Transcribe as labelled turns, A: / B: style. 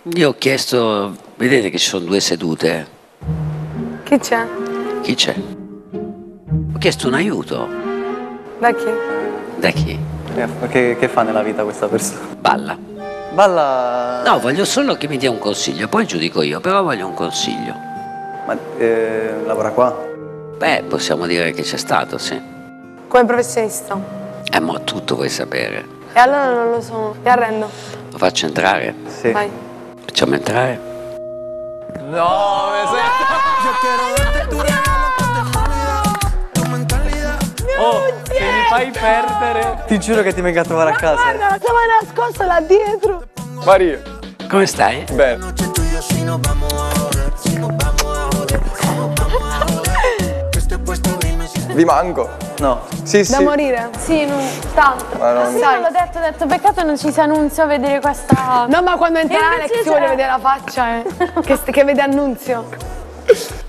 A: Io ho chiesto, vedete che ci sono 2 sedute?
B: Chi c'è?
A: Chi c'è? Ho chiesto un aiuto.
B: Da chi?
A: Da chi?
C: Che fa nella vita questa persona?
A: Balla.
C: Balla...
A: No, voglio solo che mi dia un consiglio, poi giudico io, però voglio un consiglio.
C: Ma lavora qua?
A: Beh, possiamo dire che c'è stato, sì.
B: Come professionista.
A: Ma tutto vuoi sapere.
B: E allora non lo so, mi arrendo.
A: Lo faccio entrare?
C: Sì.
B: Vai.
A: Facciamo entrare?
C: No, mi Oh, se mi fai perdere... Ti giuro che ti vengo a trovare a casa.
B: Guarda, la stava nascosta là dietro.
C: Mario.
A: Come stai?
C: Bene. Vi manco? No. Sì,
B: Da morire?
D: Sì, tanto.
C: Ma non-
D: Sì, l'ho detto, peccato non ci si annunzia a vedere questa...
B: No, ma quando entra
D: E
B: Alex
D: invece
B: si vuole
D: c'era-
B: vedere la faccia, che vede Annunzio.